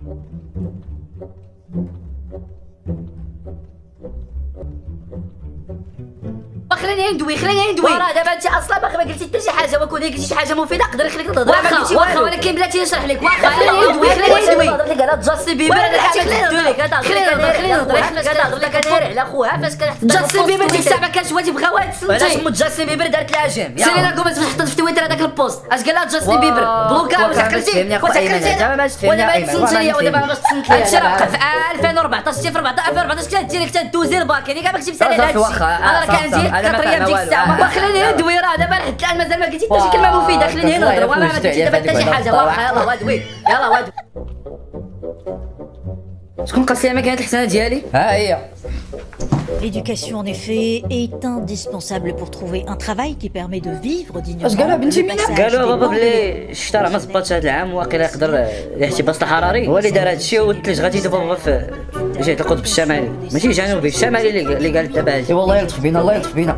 خليني ندوي وراه دابا انت اصلا باقي ما قلتي حتى شي حاجه، وكون قلتي شي حاجه مفيده نقدر نخليك تهضر. واخا ولكن بلاتي نشرح لك. واخا خليني ندوي نهضر لك على جاستن بيبر. خليني نهضر لك على خوها فاش كنحط جاستن بيبر. ديك الساعه ما كانش واجب بغاوها تسنتي. علاش مو جاستن بيبر دارت لاجام؟ سيري لكم باش تحط في تويتر هذاك البوست اش قال لها جاستن بيبر بلوكا. واش عقلتي ودابا ما تسنت ليا ودابا باش تسنت ليا. هادشي راه في 2014 في 2014 كانت ديريكت دوزي الباك. يعني كاع ما كتبت على هادشي. انا راه كنزيد كطريه بديك الساعه. خليني ندوي راه دابا لحد الان مازال ما قلتي حتى شي كلمه مفيده. خليني نهضر وما قلتي دابا حتى شي حاجه. واخا يلاه وادوي يلاه وادوي. شكون قاص لي مكانة الحسنه ديالي؟ ها هي. L'éducation, en effet, est indispensable pour trouver un travail qui permet de vivre dignement. اش قالوا بنتي مينا؟ قالوا بابا بلي الشتا راه ما زبطش هذا العام، واقيلا يقدر الاحتباس الحراري هو اللي دار هذا الشيء، والثلج غادي يدوب في جهه القطب الشمالي ماشي الجنوبي، الشمالي اللي قال دابا هادي. والله يلطف بينا الله يلطف بينا.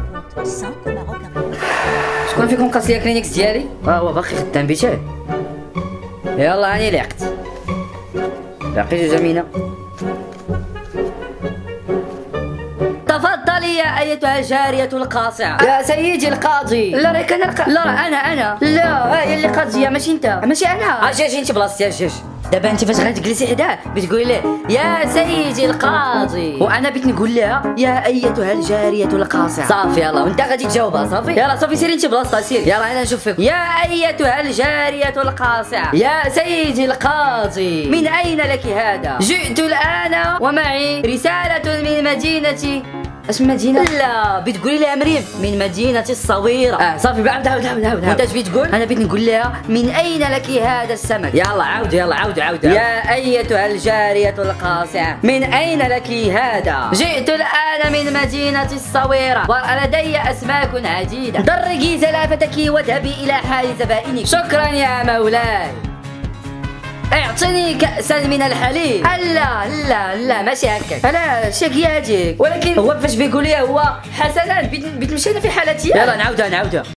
شكون فيكم قاص لي كلينيكس ديالي؟ هو باقي خدام بيته. يلا راني لعقت باقي جوج مينا. تفضلي يا ايتها الجارية القاصعة. يا سيدي القاضي. لا راك لا انا لا هي اللي قاضية ماشي انت ماشي انا. اجي انت بلاصتي اجي. دابا انت فاش غتجلسي حداه بتقولي له يا سيدي القاضي، وانا بغيت نقول لها يا ايتها الجارية القاصعة. صافي يلا وانت غادي تجاوبها. صافي يلا صافي سيري انت بلاصتها سيري. يلا انا نشوف فيك. يا ايتها الجارية القاصعة يا سيدي القاضي، من اين لك هذا؟ جئت الان ومعي رسالة من مدينة. اش مدينة؟ لا بتقولي لها مريم من مدينة الصويرة. صافي عاود وانت اش بتقول؟ انا بغيت نقول لها من اين لك هذا السمك؟ يلا عاود عاود. يا ايتها الجارية القاصعة من اين لك هذا؟ جئت الان من مدينة الصويرة ولدي اسماك عديدة. درجي زلافتك واذهبي الى حال زبائنك. شكرا يا مولاي. اعطني كأسا من الحليب. لا ماشي هكاك. انا شاكي هاديك، ولكن هو فاش بيقول لي هو حسنا بتمشي انا في حالتي. يلا نعاودها